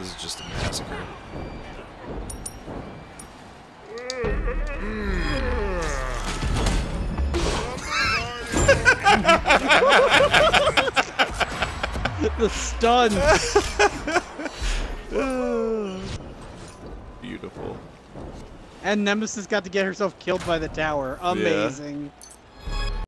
This is just a massacre. The stun. Beautiful. And Nemesis got to get herself killed by the tower. Amazing.